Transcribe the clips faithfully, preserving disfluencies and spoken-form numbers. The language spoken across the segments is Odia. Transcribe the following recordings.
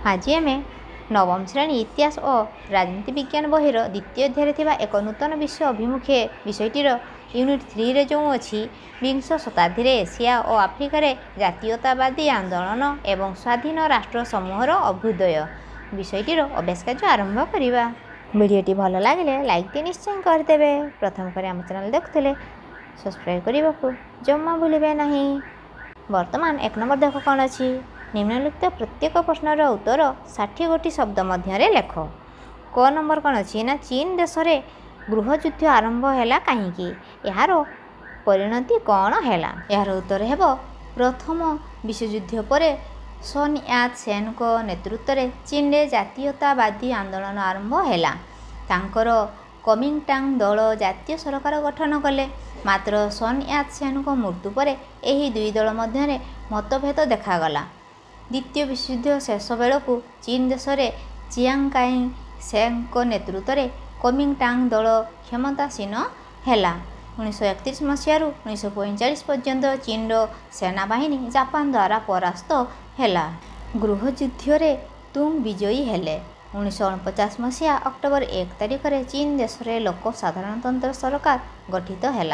आज आम नवम श्रेणी इतिहास और राजनीति विज्ञान बहिर द्वितीय अध्याय थिबा एक नूतन विश्व अभिमुखे विषयटीर यूनिट थ्री रे जो अच्छी विंश शताब्दी एशिया और आफ्रिकार जातीयतावादी आंदोलन एवं स्वाधीन राष्ट्र समूहर अभ्युदय विषयटीर अभ्यास कार्य आरंभ करवा। वीडियोटी भल लगे लाइक टी निश्चय करदे। प्रथम कर आम चैनल देखुले सब्सक्राइब करने को जमा भूलिए ना। वर्तमान एक नंबर देख कौन अच्छी निम्नलिखित प्रत्येक प्रश्नर उत्तर षाठी गोटी शब्द मध्य लेख। क नंबर कौन अच्छी ना चीन देश में गृहयुद्ध आरंभ है कहीं यार परिणति कौन है। यार उत्तर है प्रथम विश्वयुद्ध पर सन यात सेन को नेतृत्व में चीन में जातीयतावादी आंदोलन आरंभ है। तांकर कमिंगटांग दल जातीय सरकार गठन कले। मात्र सन यात सेन को मृत्यु पर यही दुई दल मध्य मतभेद देखागला। द्वितीय विश्वयुद्ध शेष बेलू चीन देश में चियांग काई शेक नेतृत्व में कमिंगटांग दल क्षमतासीन है। उन्नीस एकतीस मसीह उन्नीस पैंचाश पर्यंत चीन सेनाबाहिनी जापान द्वारा परास्त है। गृहयुद्ध रे तुंग विजयी हेले। उन्नीस अणपचास मसीहा अक्टोबर एक तारिख में चीन देश में लोक साधारणतंत्र सरकार गठित है।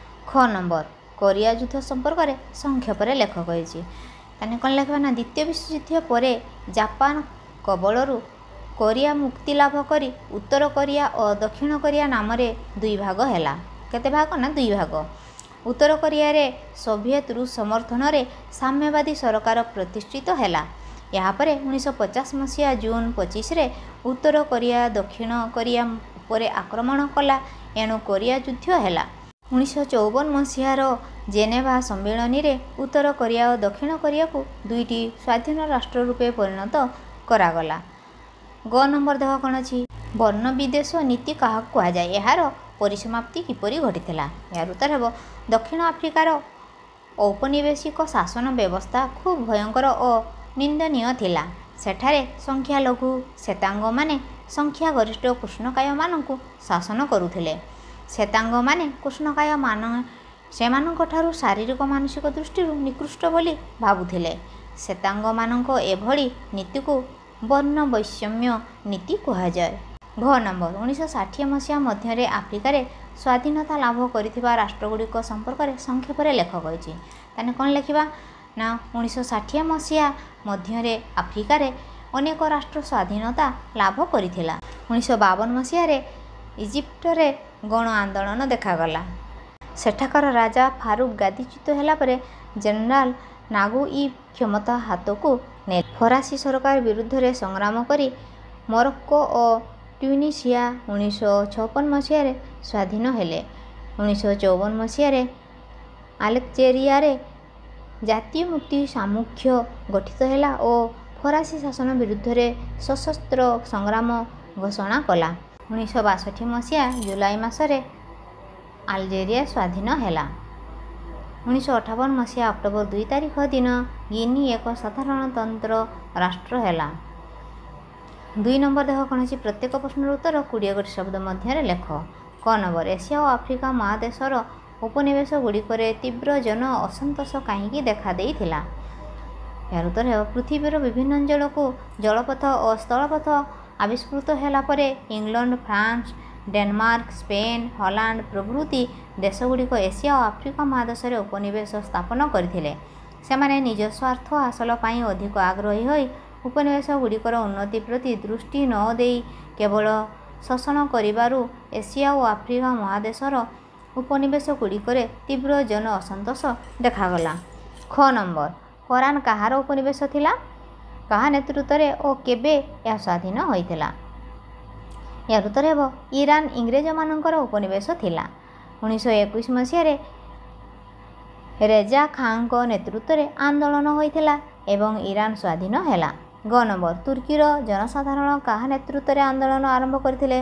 ख नंबर कोरिया युद्ध संपर्क में संक्षेप लेख कही कौन लिखा ना द्वितीय विश्वयुद्ध पर जापान कबलरू कोरिया मुक्ति लाभ करी उत्तर कोरिया और दक्षिण कोरिया नाम दुई भाग है। केते भाग ना दुई भाग। उत्तर कोरिया रे सोवियत रूस समर्थन रे साम्यवादी सरकार प्रतिष्ठित है। यापर उन्नीस पचास मसीहा जून पच्चीस रे उत्तर कोरिया दक्षिण कोरिया पर आक्रमण कला एणु कोरिया युद्ध है। उन्नीस चौवन मसीहार जेनेवा सम्मेलन रे उत्तर कोरिया और दक्षिण कोरिया को दुईटी स्वाधीन राष्ट्र रूपे परिणत करागला। ग नंबर देख कौन अच्छी वर्ण विदेश नीति क्या कहुए यार परिसमाप्ति किपरि घटी। यार उत्तर है दक्षिण आफ्रिकार औपनिवेशिक शासन व्यवस्था खूब भयंकर और निंदनीय थिला। सेठारे संख्यालघु श्वेतांग माने संख्या गरिष्ठ कृष्णकाय मानकु शासन करुथिले। श्वेतांग माने कृष्णकाय मान सेमानंकठारु शारीरिक मानसिक दृष्टि निकृष्ट बोली भाबुथिले। श्वेतांग मानक एभली नीति को वर्ण वैषम्य नीति कहुए। घ नंबर उन्नीस षाठी मसीहा मध्य आफ्रिकार स्वाधीनता लाभ करिथिबा राष्ट्रगुड़िक संपर्क में संक्षेप लेख कही ताने कौन लिखा ना उन्नीस षाठी मसीहा मध्य आफ्रिकार अनेक राष्ट्र स्वाधीनता लाभ करिथिला। उन्नीस बावन मसीह इजिप्टरे गण आंदोलन देखागला। सेठाकर राजा फारूक गादीच्युत है जनरल नागू इ क्षमता हाथ को ने फरासी सरकार विरुद्ध रे संग्राम करी मोरक्को और ट्यूनिशिया उन्नीस छप्पन मसीह स्वाधीन हेले। उन्नीस चौवन मसीह अलेक्जेरिया जातीय मुक्ति सामुख्य गठित है और फरासी शासन विरुद्ध रे सशस्त्र संग्राम घोषणा कला। उन्नीस बासठ मसीहा जुलाई मसरे अल्जेरिया स्वाधीन है। उन्नीस अठावन मसीहा अक्टोबर दुई तारिख दिन गिनी एक साधारणतंत्र राष्ट्र है। दुई नंबर देख कौन अच्छी प्रत्येक प्रश्नर उत्तर कोड़े गोटी शब्द मध्य लेख। क नंबर एशिया और आफ्रिका महादेशर उपनिवेश गुड़िकर तीव्र जन असंतोष कहीं देखा देइथिला। यार उत्तर है पृथ्वीर विभिन्न अंचल को जलपथ और स्थलपथ आविष्कृत होला परे England France Denmark Spain Holland प्रभृति देशगुड़िक एशिया और आफ्रिका महादेश में उपनिवेश स्थापन करथिले। सेमाने निज स्वार्थ हासिल पाई अधिक आग्रही होई उपनिवेश गुड़िकर उन्नति प्रति दृष्टि न देई केवल शोषण करिबारु एशिया और आफ्रिका महादेशर उपनिवेश गुड़िकर तीव्र जन असंतोष देखागला। ख नंबर कोरान कहार उपनिवेश थिला कहा नेतृत्व रे और केबे यह स्वाधीन होइथिला। यार उत्तर है ईरान इंग्रेज मानकर उपनिवेश थिला। उन्नीस इक्कीस मसीह रेजा खान को नेतृत्व रे आंदोलन होइथिला एवं ईरान स्वाधीन हैला। ग नंबर तुर्कीर जनसाधारण कहा नेतृत्व रे आंदोलन आरंभ करथिले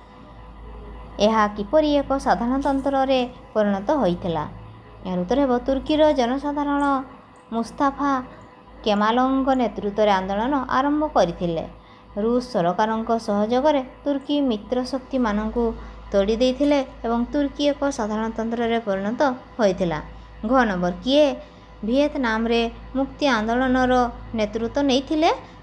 यह किपरि एक साधारणतंत्र रे परिणत होइथिला। यार उत्तर है तुर्कीर जनसाधारण मुस्ताफा केमालोंग नेतृत्व रे आंदोलन आरंभ करथिले। रूस सरकार सहयोग रे तुर्की मित्र शक्ति मानकु तोड़ी देइथिले एवं तुर्की एक साधारणतंत्र रे परिणत होइथिला। घ नंबर किए ଭିଏତନାମ रे मुक्ति आंदोलन नेतृत्व नहीं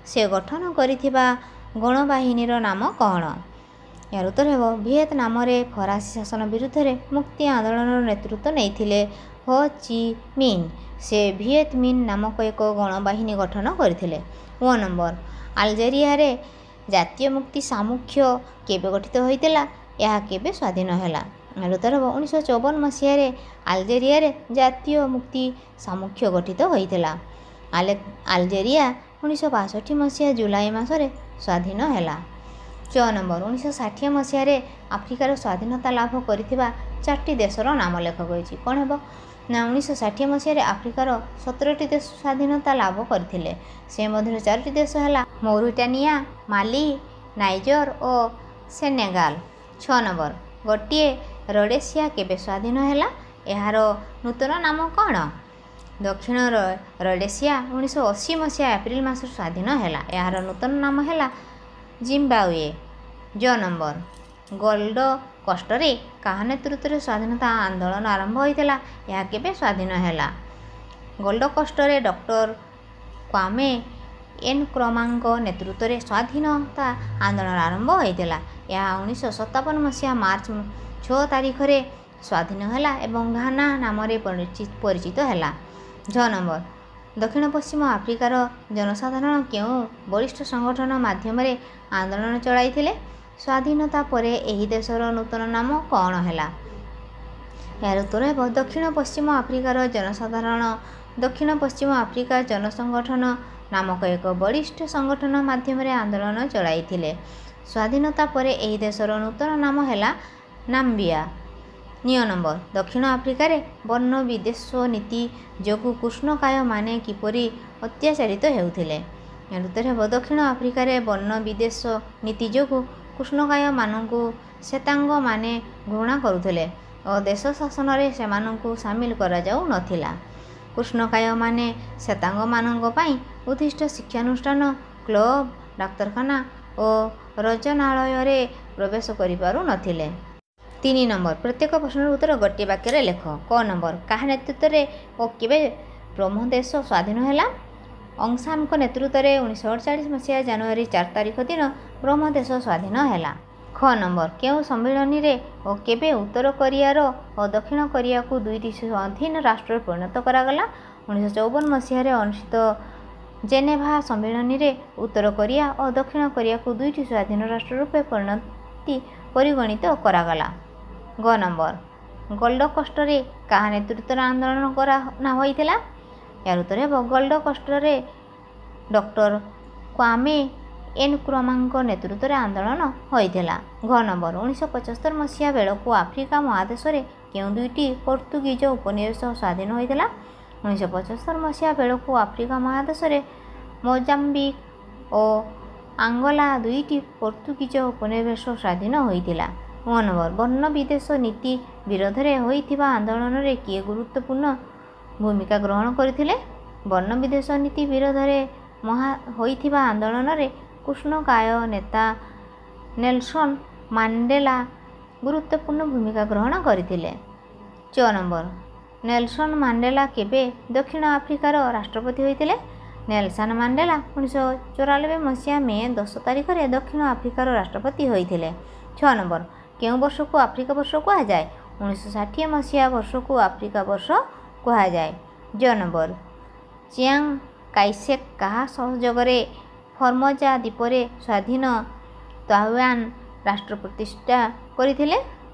ସେ ଗଠନ କରିଥିବା ଗଣବାହିନୀର ନାମ କ'ଣ? ଏହାର ଉତ୍ତର ହେବ ଭିଏତନାମରେ ଫରାସୀ ଶାସନ ବିରୁଦ୍ଧରେ ମୁକ୍ତି ଆନ୍ଦୋଳନର ନେତୃତ୍ୱ ନେଇଥିଲେ ହୋ ଚି ମିନ୍। ସେ ଭିଏତ ମିନ୍ ନାମକ ଏକ ଗଣବାହିନୀ ଗଠନ କରିଥିଲେ। ଓ ନମ୍ବର ଆଲଜେରିଆରେ ଜାତୀୟ ମୁକ୍ତି ସାମୁଖ୍ୟ କେବେ ଗଠିତ ହୋଇଥିଲା? ଏହା କେବେ ସ୍ୱାଧୀନ ହେଲା? ଏହାର ଉତ୍ତର ହେବ ଉଣେଇଶହ ଚଉବନ ମସିହାରେ ଆଲଜେରିଆରେ ଜାତୀୟ ମୁକ୍ତି ସାମୁଖ୍ୟ ଗଠିତ ହୋଇଥିଲା। ଆଲେ ଆଲଜେରିଆ ଉଣେଇଶହ ବାଷଠି ମସିହା ଜୁଲାଇ ମାସରେ ସ୍ୱାଧୀନ ହେଲା। ଚ ନମ୍ବର ଉଣେଇଶହ ଷାଠିଏ ମସିହାରେ ଆଫ୍ରିକାର ସ୍ୱାଧୀନତା ଲାଭ କରିଥିବା ଚାରୋଟି ଦେଶର ନାମ ଲେଖ କହିଛି। କ'ଣ ହେବ ନା ଉଣେଇଶହ ଷାଠିଏ ମସିହାରେ ଆଫ୍ରିକାର ସତରଟି ଦେଶ ସ୍ୱାଧୀନତା ଲାଭ କରିଥିଲେ। ସେ ମଧ୍ୟରୁ ଚାରୋଟି ଦେଶ ହେଲା ମୌରିଟାନିଆ, ମାଲି, ନାଇଜର ଓ ସେନେଗାଲ। ଛ ନମ୍ବର ଗୋଟିଏ ରୋଡେସିଆ କେବେ ସ୍ୱାଧୀନ ହେଲା? ଏହାର ନୂତନ ନାମ କ'ଣ? ଦକ୍ଷିଣ ରୋଡେସିଆ ଉଣେଇଶହ ଅଶୀ ମସିହା ଏପ୍ରିଲ ମାସରେ ସ୍ୱାଧୀନ ହେଲା। ଏହାର ନୂତନ ନାମ ହେଲା ଜିମ୍ବାୱେ। ଜ ନମ୍ବର ଗୋଲ୍ଡ କୋଷ୍ଟରେ କାହା ନେତୃତ୍ୱରେ ସ୍ୱାଧୀନତା ଆନ୍ଦୋଳନ ଆରମ୍ଭ ହୋଇଥିଲା? ଏହା କେବେ ସ୍ୱାଧୀନ ହେଲା? ଗୋଲ୍ଡ କୋଷ୍ଟରେ ଡକ୍ଟର କ୍ୱାମେ ଏନକ୍ରମାଙ୍କ ନେତୃତ୍ୱରେ ସ୍ୱାଧୀନତା ଆନ୍ଦୋଳନ ଆରମ୍ଭ ହୋଇଥିଲା। ଏହା ଉଣେଇଶହ ସତାବନ ମସିହା ମାର୍ଚ୍ଚ ଛଅ ତାରିଖରେ ସ୍ୱାଧୀନ ହେଲା ଏବଂ ଘାନା ନାମରେ ପରିଚିତ ହେଲା। ଝ ନମ୍ବର ଦକ୍ଷିଣ ପଶ୍ଚିମ ଆଫ୍ରିକାର ଜନସାଧାରଣ କେଉଁ ବଳିଷ୍ଠ ସଂଗଠନ ମାଧ୍ୟମରେ ଆନ୍ଦୋଳନ ଚଳାଇଥିଲେ? ସ୍ୱାଧୀନତା ପରେ ଏହି ଦେଶର ନୂତନ ନାମ କ'ଣ ହେଲା? ଏହାର ଉତ୍ତର ହେବ ଦକ୍ଷିଣ ପଶ୍ଚିମ ଆଫ୍ରିକାର ଜନସାଧାରଣ ଦକ୍ଷିଣ ପଶ୍ଚିମ ଆଫ୍ରିକା ଜନସଂଗଠନ ନାମକ ଏକ ବଳିଷ୍ଠ ସଂଗଠନ ମାଧ୍ୟମରେ ଆନ୍ଦୋଳନ ଚଳାଇଥିଲେ। ସ୍ୱାଧୀନତା ପରେ ଏହି ଦେଶର ନୂତନ ନାମ ହେଲା ନାମ୍ବିଆ। ନିୟ ନମ୍ବର ଦକ୍ଷିଣ ଆଫ୍ରିକାରେ ବର୍ଣ୍ଣ ବିଦ୍ୱେଷ ନୀତି ଯୋଗୁଁ କୃଷ୍ଣକାୟମାନେ କିପରି ଅତ୍ୟାଚାରିତ ହେଉଥିଲେ? ଏହାର ଉତ୍ତର ହେବ ଦକ୍ଷିଣ ଆଫ୍ରିକାରେ ବର୍ଣ୍ଣ ବିଦ୍ୱେଷ ନୀତି ଯୋଗୁଁ କୃଷ୍ଣକାୟମାନଙ୍କୁ ଶ୍ଵେତାଙ୍ଗମାନେ ଘୃଣା କରୁଥିଲେ ଓ ଦେଶ ଶାସନରେ ସେମାନଙ୍କୁ ସାମିଲ କରାଯାଉ ନଥିଲା। କୃଷ୍ଣକାୟମାନେ ଶ୍ଵେତାଙ୍ଗମାନଙ୍କ ପାଇଁ ଉଦ୍ଦିଷ୍ଟ ଶିକ୍ଷାନୁଷ୍ଠାନ, କ୍ଲବ, ଡାକ୍ତରଖାନା ଓ ରଜନାଳୟରେ ପ୍ରବେଶ କରିପାରୁ ନଥିଲେ। ତିନି ନମ୍ବର ପ୍ରତ୍ୟେକ ପ୍ରଶ୍ନର ଉତ୍ତର ଗୋଟିଏ ବାକ୍ୟରେ ଲେଖ। କ ନମ୍ବର କାହା ନେତୃତ୍ୱରେ ଓ କେବେ ବ୍ରହ୍ମଦେଶ ସ୍ୱାଧୀନ ହେଲା? ଅଙ୍ଗ ସାନ୍ଙ୍କ ନେତୃତ୍ୱରେ ଉଣେଇଶହ ଅଠଚାଳିଶ ମସିହା ଜାନୁଆରୀ ଚାରି ତାରିଖ ଦିନ ବ୍ରହ୍ମଦେଶ ସ୍ୱାଧୀନ ହେଲା। ଖ ନମ୍ବର କେଉଁ ସମ୍ମିଳନୀରେ ଓ କେବେ ଉତ୍ତର କୋରିଆର ଓ ଦକ୍ଷିଣ କୋରିଆକୁ ଦୁଇଟି ସ୍ୱାଧୀନ ରାଷ୍ଟ୍ରରେ ପରିଣତ କରାଗଲା? ଉଣେଇଶହ ଚଉବନ ମସିହାରେ ଅନୁଷ୍ଠିତ ଜେନେଭା ସମ୍ମିଳନୀରେ ଉତ୍ତର କୋରିଆ ଓ ଦକ୍ଷିଣ କୋରିଆକୁ ଦୁଇଟି ସ୍ୱାଧୀନ ରାଷ୍ଟ୍ର ରୂପେ ପରିଣତି ପରିଗଣିତ କରାଗଲା। ଗ ନମ୍ବର ଗୋଲ୍ଡ କୋଷ୍ଟରେ କାହା ନେତୃତ୍ୱରେ ଆନ୍ଦୋଳନ କରା ହୋଇଥିଲା? ଏହାର ଉତ୍ତର ହେବ ଗୋଲ୍ଡ କୋଷ୍ଟରେ ଡକ୍ଟର କ୍ୱାମେ ଏନକ୍ରମାଙ୍କ ନେତୃତ୍ୱରେ ଆନ୍ଦୋଳନ ହୋଇଥିଲା। ଘ ନମ୍ବର ଉଣେଇଶହ ପଞ୍ଚସ୍ତରୀ ମସିହା ବେଳକୁ ଆଫ୍ରିକା ମହାଦେଶରେ କେଉଁ ଦୁଇଟି ପର୍ତ୍ତୁଗୀଜ ଉପନିବେଶ ସ୍ୱାଧୀନ ହୋଇଥିଲା? ଉଣେଇଶହ ପଞ୍ଚସ୍ତରୀ ମସିହା ବେଳକୁ ଆଫ୍ରିକା ମହାଦେଶରେ ମୋଜାମ୍ବିକ ଓ ଆଙ୍ଗୋଲା ଦୁଇଟି ପର୍ତ୍ତୁଗୀଜ ଉପନିବେଶ ସ୍ୱାଧୀନ ହୋଇଥିଲା। ମୋ ନମ୍ବର ବର୍ଣ୍ଣ ବିଦ୍ୱେଷ ନୀତି ବିରୋଧରେ ହୋଇଥିବା ଆନ୍ଦୋଳନରେ କିଏ ଗୁରୁତ୍ୱପୂର୍ଣ୍ଣ ଭୂମିକା ଗ୍ରହଣ କରିଥିଲେ? ବର୍ଣ୍ଣ ବିଦ୍ୱେଷ ନୀତି ବିରୋଧରେ ମହା ହୋଇଥିବା ଆନ୍ଦୋଳନରେ କୃଷ୍ଣକାୟ ନେତା ନେଲସନ ମାଣ୍ଡେଲା ଗୁରୁତ୍ୱପୂର୍ଣ୍ଣ ଭୂମିକା ଗ୍ରହଣ କରିଥିଲେ। ଚ ନମ୍ବର ନେଲସନ ମାଣ୍ଡେଲା କେବେ ଦକ୍ଷିଣ ଆଫ୍ରିକାର ରାଷ୍ଟ୍ରପତି ହୋଇଥିଲେ? ନେଲସନ ମାଣ୍ଡେଲା ଉଣେଇଶହ ଚଉରାନବେ ମସିହା ମେ ଦଶ ତାରିଖରେ ଦକ୍ଷିଣ ଆଫ୍ରିକାର ରାଷ୍ଟ୍ରପତି ହୋଇଥିଲେ। ଛ ନମ୍ବର କେଉଁ ବର୍ଷକୁ ଆଫ୍ରିକା ବର୍ଷ କୁହାଯାଏ? ଉଣେଇଶହ ଷାଠିଏ ମସିହା ବର୍ଷକୁ ଆଫ୍ରିକା ବର୍ଷ କୁହାଯାଏ। ଜ ନମ୍ବର ଚିଆଙ୍ଗ କାଇସେକ୍ କାହା ସହଯୋଗରେ ଫର୍ମୋଜା ଦ୍ୱୀପରେ ସ୍ୱାଧୀନ ତାଇୱାନ ରାଷ୍ଟ୍ର ପ୍ରତିଷ୍ଠା କରିଥିଲେ?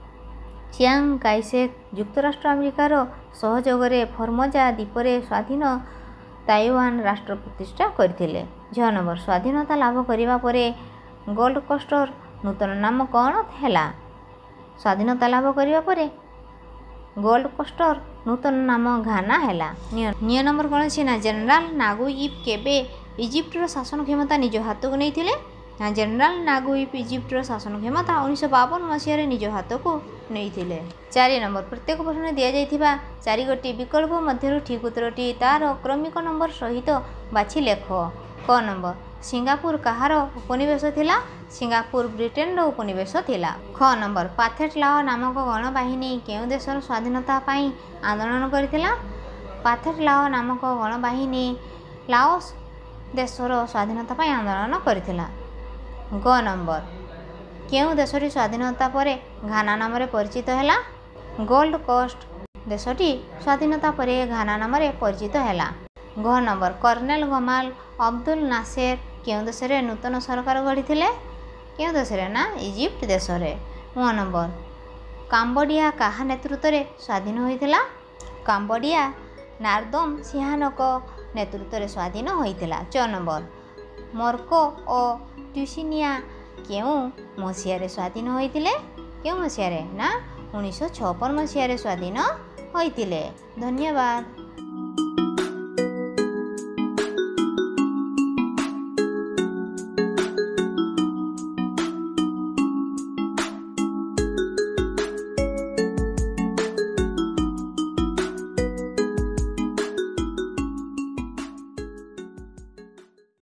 ଚିଆଙ୍ଗ କାଇସେକ୍ ଯୁକ୍ତରାଷ୍ଟ୍ର ଆମେରିକାର ସହଯୋଗରେ ଫର୍ମୋଜା ଦ୍ୱୀପରେ ସ୍ୱାଧୀନ ତାଇୱାନ ରାଷ୍ଟ୍ର ପ୍ରତିଷ୍ଠା କରିଥିଲେ। ଝ ନମ୍ବର ସ୍ୱାଧୀନତା ଲାଭ କରିବା ପରେ ଗୋଲ୍ଡ କୋଷ୍ଟର ନୂତନ ନାମ କ'ଣ ହେଲା? ସ୍ୱାଧୀନତା ଲାଭ କରିବା ପରେ ଗୋଲ୍ଡ କୋଷ୍ଟର ନୂତନ ନାମ ଘାନା ହେଲା। ନିୟ ନମ୍ବର କ'ଣ ଅଛି ନା ଜେନେରାଲ ନାଗୁଇପ କେବେ ଇଜିପ୍ଟର ଶାସନ କ୍ଷମତା ନିଜ ହାତକୁ ନେଇଥିଲେ? ନା ଜେନେରାଲ ନାଗୁଇପ ଇଜିପ୍ଟର ଶାସନ କ୍ଷମତା ଉଣେଇଶହ ବାବନ ମସିହାରେ ନିଜ ହାତକୁ ନେଇଥିଲେ। ଚାରି ନମ୍ବର ପ୍ରତ୍ୟେକ ପ୍ରଶ୍ନରେ ଦିଆଯାଇଥିବା ଚାରିଗୋଟି ବିକଳ୍ପ ମଧ୍ୟରୁ ଠିକ୍ ଉତ୍ତରଟି ତାର କ୍ରମିକ ନମ୍ବର ସହିତ ବାଛି ଲେଖ। କ ନମ୍ବର ସିଙ୍ଗାପୁର କାହାର ଉପନିବେଶ ଥିଲା? ସିଙ୍ଗାପୁର ବ୍ରିଟେନର ଉପନିବେଶ ଥିଲା। ଖ ନମ୍ବର ପାଥେଟ ଲାଓ ନାମକ ଗଣବାହିନୀ କେଉଁ ଦେଶର ସ୍ୱାଧୀନତା ପାଇଁ ଆନ୍ଦୋଳନ କରିଥିଲା? ପାଥେଟ ଲାଓ ନାମକ ଗଣବାହିନୀ ଲାଓସ ଦେଶର ସ୍ୱାଧୀନତା ପାଇଁ ଆନ୍ଦୋଳନ କରିଥିଲା? ଗ ନମ୍ବର କେଉଁ ଦେଶଟି ସ୍ୱାଧୀନତା ପରେ ଘାନା ନାମରେ ପରିଚିତ ହେଲା? ଗୋଲ୍ଡ କୋଷ୍ଟ ଦେଶଟି ସ୍ୱାଧୀନତା ପରେ ଘାନା ନାମରେ ପରିଚିତ ହେଲା। ଘ number colonel Gamal Abdul Nasser କେଉଁ ଦେଶରେ ନୂତନ ସରକାର ଗଢ଼ିଥିଲେ? କେଉଁ ଦେଶରେ? ନା ଇଜିପ୍ଟ ଦେଶରେ। ଘ ନମ୍ବର କାମ୍ବୋଡିଆ କାହା ନେତୃତ୍ୱରେ ସ୍ୱାଧୀନ ହୋଇଥିଲା? କାମ୍ବୋଡିଆ ନାର୍ଦୋମ ସିହାନଙ୍କ ନେତୃତ୍ୱରେ ସ୍ୱାଧୀନ ହୋଇଥିଲା। ଚ ନମ୍ବର ମୋରୋକୋ ଓ ଟ୍ୟୁନିସିଆ କେଉଁ ମସିହାରେ ସ୍ୱାଧୀନ ହୋଇଥିଲେ? କେଉଁ ମସିହାରେ? ନା ଉଣେଇଶହ ଛପନ ମସିହାରେ ସ୍ୱାଧୀନ ହୋଇଥିଲେ। ଧନ୍ୟବାଦ।